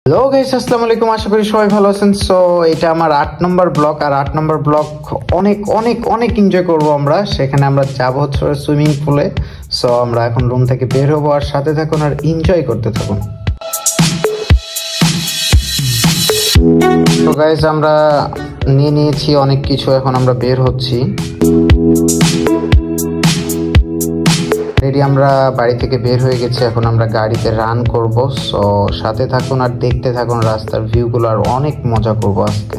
Hello guys, আসসালামু আলাইকুম। আশা করি সবাই ভালো আছেন। সো এটা আমার 8 নম্বর ব্লগ, আর 8 নম্বর ব্লগ অনেক অনেক অনেক এনজয় করব আমরা। সেখানে আমরা যাব হচ্ছে সুইমিং পুলে। সো আমরা এখন রুম থেকে বের হবো, আর সাথে থাকুন আর এনজয় করতে থাকুন। তো গাইস, আমরা নিয়েছি অনেক কিছু, এখন আমরা বের হচ্ছি। রেডি, আমরা বাড়ি থেকে বের হয়ে গেছি, এখন আমরা গাড়িতে রান করব। সো সাথে থাকুন আর দেখতে থাকুন রাস্তার ভিউগুলো, আর অনেক মজা করব আজকে।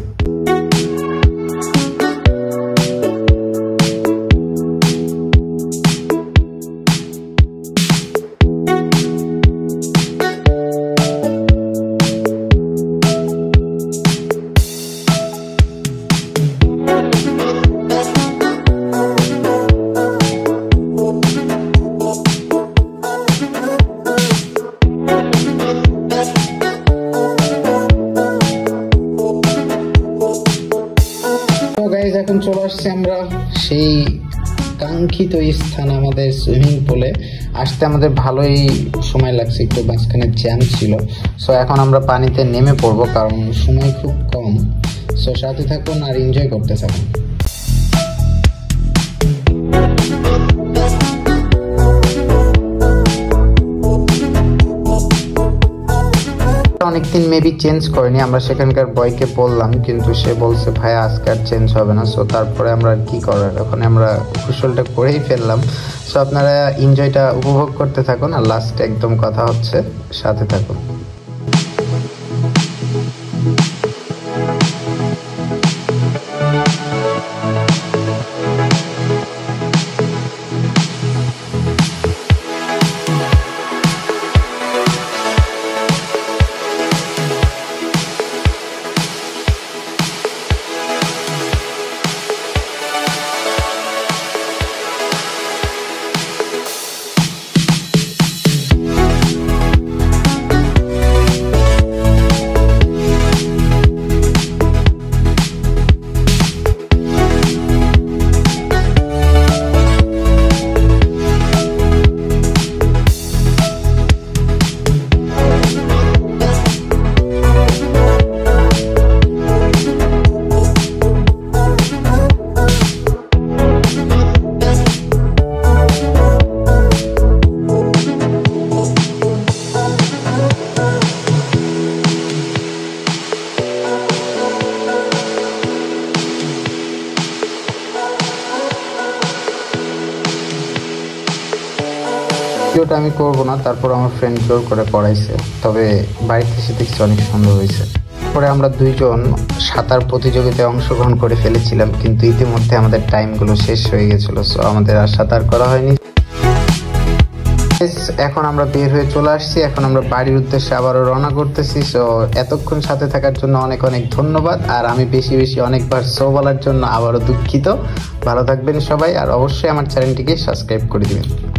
এখন চলে আসছি আমরা সেই কাঙ্ক্ষিত স্থান, আমাদের সুইমিং পুলে। আসতে আমাদের ভালোই সময় লাগছে, একটু মাঝখানে জ্যাম ছিল। সো এখন আমরা পানিতে নেমে পড়বো, কারণ সময় খুব কম। সো সাথে থাকুন আর এনজয় করতে থাকুন। অনেকদিন মেবি চেঞ্জ করেনি, আমরা সেখানকার বয়কে বললাম, কিন্তু সে বলছে ভাই আজকে আর চেঞ্জ হবে না। সো তারপরে আমরা কি করার, এখন আমরা কুশলটা করেই ফেললাম। সো আপনারা এনজয়টা উপভোগ করতে থাকুন, আর লাস্টে একদম কথা হচ্ছে, সাথে থাকুন। ভিডিওটা আমি করবো না, তারপর আমার ফ্রেন্ড জোর করে করাইছে, তবে বাড়িতে এসে দেখছি অনেক সুন্দর হয়েছে। পরে আমরা দুইজন সাঁতার প্রতিযোগিতায় অংশগ্রহণ করে ফেলেছিলাম, কিন্তু ইতিমধ্যে আমাদের টাইমগুলো শেষ হয়ে গেছিল। সো আমাদের আর সাঁতার করা হয়নি। এখন আমরা বের হয়ে চলে আসছি, এখন আমরা বাড়ির উদ্দেশ্যে আবারও রওনা করতেছি। সো এতক্ষণ সাথে থাকার জন্য অনেক অনেক ধন্যবাদ, আর আমি বেশি বেশি অনেকবার সো বলার জন্য আবারও দুঃখিত। ভালো থাকবেন সবাই, আর অবশ্যই আমার চ্যানেলটিকে সাবস্ক্রাইব করে দিবেন।